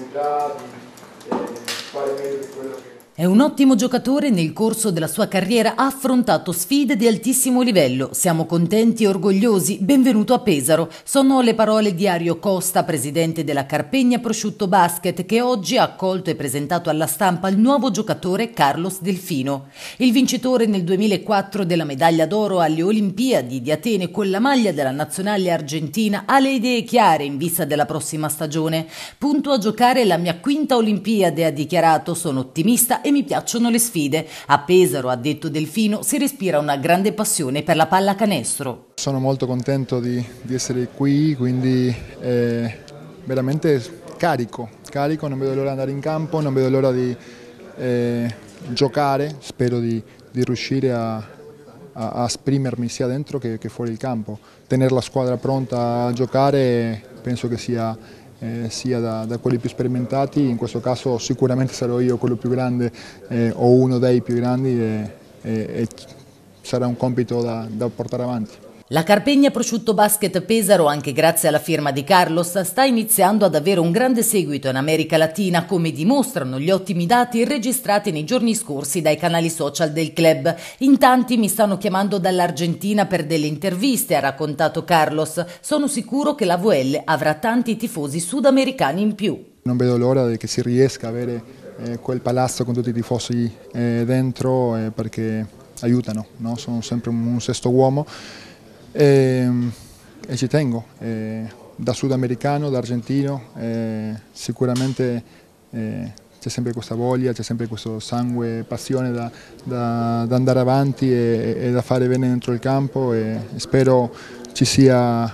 possibilità di fare meglio di quello che... È un ottimo giocatore, nel corso della sua carriera ha affrontato sfide di altissimo livello. Siamo contenti e orgogliosi. Benvenuto a Pesaro. Sono le parole di Ario Costa, presidente della Carpegna Prosciutto Basket, che oggi ha accolto e presentato alla stampa il nuovo giocatore Carlos Delfino. Il vincitore nel 2004 della medaglia d'oro alle Olimpiadi di Atene con la maglia della nazionale argentina ha le idee chiare in vista della prossima stagione. Punto a giocare la mia quinta Olimpiade, ha dichiarato. Sono ottimista e mi piacciono le sfide. A Pesaro, ha detto Delfino, si respira una grande passione per la pallacanestro. Sono molto contento di essere qui, quindi veramente carico, non vedo l'ora di andare in campo, non vedo l'ora di giocare, spero di riuscire a esprimermi sia dentro che fuori il campo. Tenere la squadra pronta a giocare penso che sia da quelli più sperimentati, in questo caso sicuramente sarò io quello più grande o uno dei più grandi e sarà un compito da portare avanti. La Carpegna Prosciutto Basket Pesaro, anche grazie alla firma di Carlos, sta iniziando ad avere un grande seguito in America Latina, come dimostrano gli ottimi dati registrati nei giorni scorsi dai canali social del club. In tanti mi stanno chiamando dall'Argentina per delle interviste, ha raccontato Carlos. Sono sicuro che la VL avrà tanti tifosi sudamericani in più. Non vedo l'ora che si riesca a avere quel palazzo con tutti i tifosi dentro perché aiutano, no? Sono sempre un sesto uomo. E ci tengo, da sudamericano, da argentino, sicuramente c'è sempre questa voglia, c'è sempre questo sangue, passione da andare avanti e da fare bene dentro il campo e spero ci sia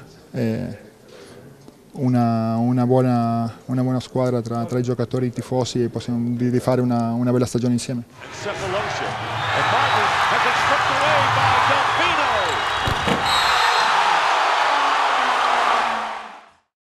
una buona squadra tra i giocatori e i tifosi e possiamo fare una bella stagione insieme.